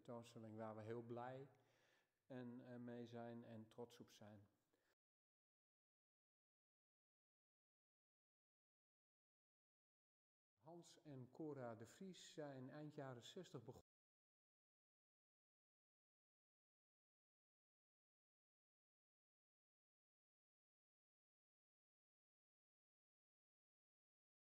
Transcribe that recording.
tentoonstelling waar we heel blij mee zijn en trots op zijn. Hans en Cora de Vries zijn eind jaren 60 begonnen